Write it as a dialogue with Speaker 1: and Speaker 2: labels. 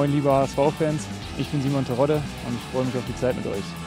Speaker 1: Moin liebe HSV-Fans, ich bin Simon Terodde und ich freue mich auf die Zeit mit euch.